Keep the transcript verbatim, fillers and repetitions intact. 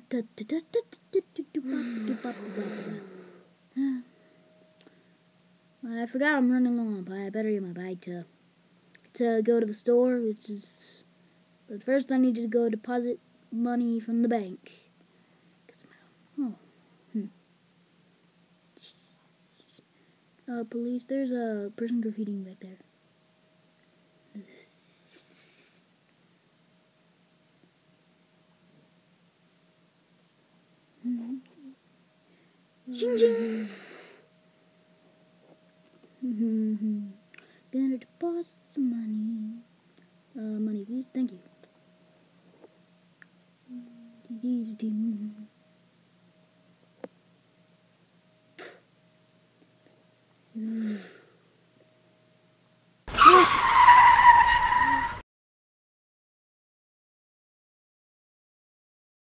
I forgot I'm running low on pie. I better get my bike to to go to the store, which is. But first, I need to go deposit money from the bank. Oh, hmm. Uh, police. There's a person graffitiing back there. Ching ching.